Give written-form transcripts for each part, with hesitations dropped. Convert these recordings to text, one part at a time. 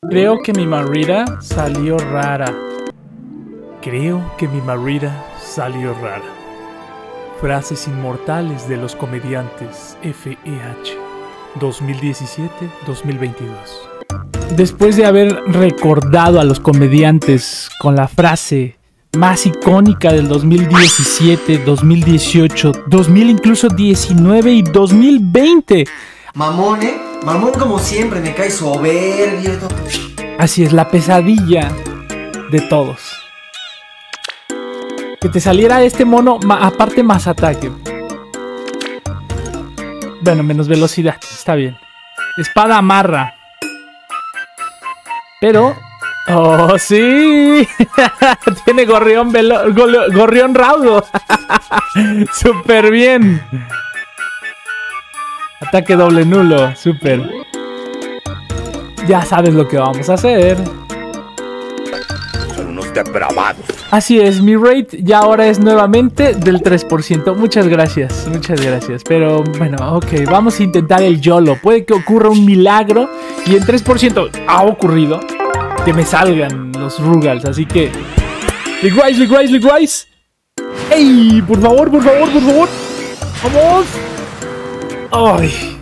Creo que mi Marita salió rara. Creo que mi Marita salió rara. Frases inmortales de los comediantes FEH 2017-2022. Después de haber recordado a los comediantes con la frase más icónica del 2017, 2018, 2000, incluso 19 y 2020. Mamón, mamón como siempre, me cae soberbio. Así es, la pesadilla de todos. Que te saliera este mono, aparte más ataque. Bueno, menos velocidad, está bien. Espada amarra. Pero... ¡oh, sí! Tiene gorrión raudo. Súper bien. Ataque doble nulo, súper. Ya sabes lo que vamos a hacer. Son unos depravados. Así es, mi rate ya ahora es nuevamente del 3%. Muchas gracias, muchas gracias. Pero bueno, ok, vamos a intentar el YOLO. Puede que ocurra un milagro y en 3% ha ocurrido que me salgan los Rugals. Así que... Ligwise. ¡Ey! Por favor. ¡Vamos! ¡Ay!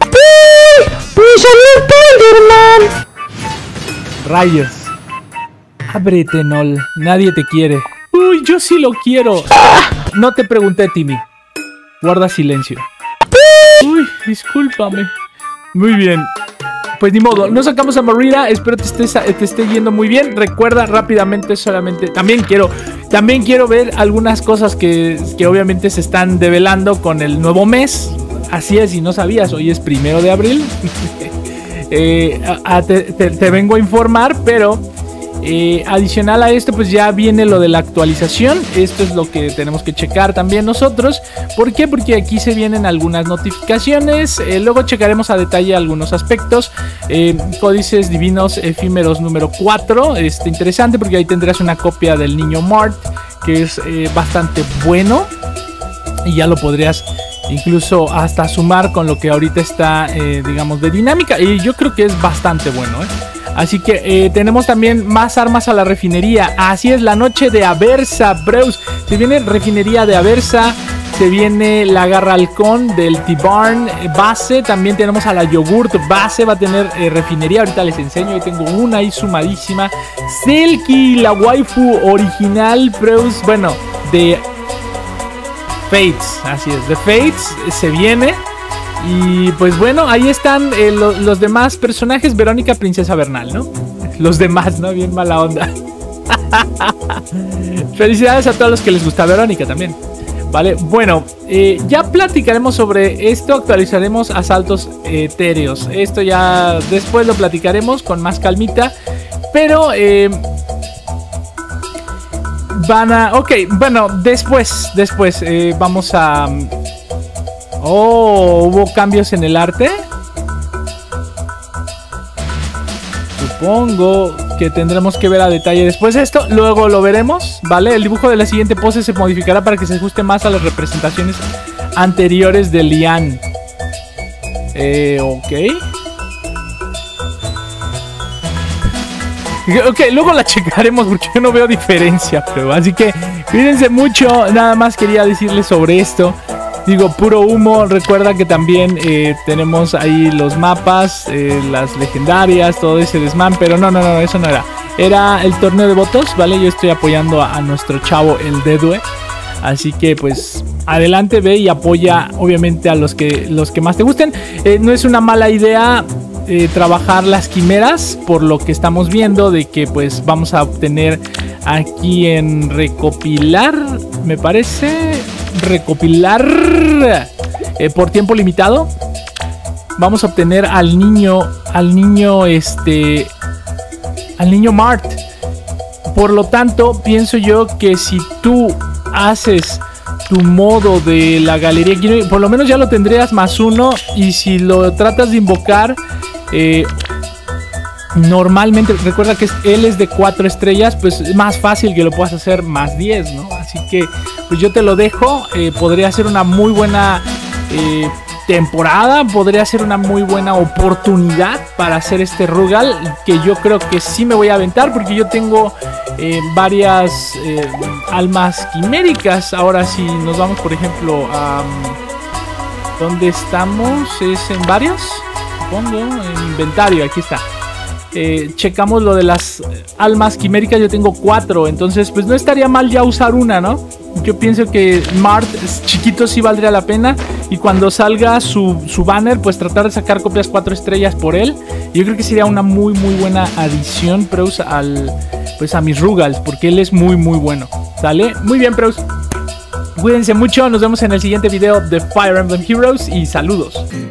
Rayos. Ábrete, Nol. Nadie te quiere. Uy, yo sí lo quiero. No te pregunté, Timmy. Guarda silencio. Uy, discúlpame. Muy bien. Pues ni modo, no sacamos a Marita. Espero te esté yendo muy bien. Recuerda rápidamente solamente. También quiero ver algunas cosas que obviamente se están develando con el nuevo mes. Así es, si no sabías, hoy es 1 de abril. Te vengo a informar, pero adicional a esto, pues ya viene lo de la actualización. Esto es lo que tenemos que checar también nosotros. ¿Por qué? Porque aquí se vienen algunas notificaciones. Luego checaremos a detalle algunos aspectos. Códices divinos efímeros número 4. Interesante porque ahí tendrás una copia del niño Mart, que es bastante bueno. Y ya lo podrías incluso hasta sumar con lo que ahorita está, digamos, de dinámica. Y yo creo que es bastante bueno, Así que tenemos también más armas a la refinería. Así es, la noche de Aversa, bros. Se viene refinería de Aversa. Se viene la garra halcón del T-Barn base. También tenemos a la yogurt base. Va a tener refinería. Ahorita les enseño. Ahí tengo una ahí sumadísima. Selkie, la waifu original, bros. Bueno, de Fates. Así es, de Fates se viene. Y pues bueno, ahí están los demás personajes. Verónica, Princesa Bernal, ¿no? Los demás, ¿no? Bien mala onda. Felicidades a todos los que les gusta Verónica también. Vale, bueno, ya platicaremos sobre esto. Actualizaremos asaltos etéreos. Esto ya después lo platicaremos con más calmita. Pero ok, bueno, después vamos a... Oh, ¿hubo cambios en el arte? Supongo que tendremos que ver a detalle después esto. Luego lo veremos, ¿vale? El dibujo de la siguiente pose se modificará para que se ajuste más a las representaciones anteriores de Lian. Ok. Ok, luego la checaremos porque yo no veo diferencia, pero así que cuídense mucho. Nada más quería decirles sobre esto. Digo, puro humo. Recuerda que también tenemos ahí los mapas, las legendarias, todo ese desmán. Pero no, eso no era. Era el torneo de votos, ¿vale? Yo estoy apoyando a nuestro chavo, el Dedue. Así que pues adelante, ve y apoya obviamente a los que más te gusten. No es una mala idea trabajar las quimeras, por lo que estamos viendo de que pues vamos a obtener aquí en recopilar, me parece... recopilar por tiempo limitado. Vamos a obtener al niño Mart. Por lo tanto, pienso yo que si tú haces tu modo de la galería, por lo menos ya lo tendrías +1. Y si lo tratas de invocar, normalmente, recuerda que él es de 4 estrellas, pues es más fácil que lo puedas hacer +10, ¿no? Así que pues yo te lo dejo. Podría ser una muy buena temporada podría ser una muy buena oportunidad para hacer este Rugal, que yo creo que sí me voy a aventar porque yo tengo varias almas quiméricas. Ahora si nos vamos por ejemplo a ¿dónde estamos? Es en varios fondo, en inventario, aquí está. Checamos lo de las almas quiméricas. Yo tengo 4, entonces pues no estaría mal ya usar una, ¿no? Yo pienso que Mart chiquito sí valdría la pena. Y cuando salga su banner, pues tratar de sacar copias 4 estrellas por él. Yo creo que sería una muy buena adición, Preus, pues a mis Rugals, porque él es muy bueno. ¿Sale? Muy bien, Preus. Cuídense mucho, nos vemos en el siguiente video de Fire Emblem Heroes y saludos.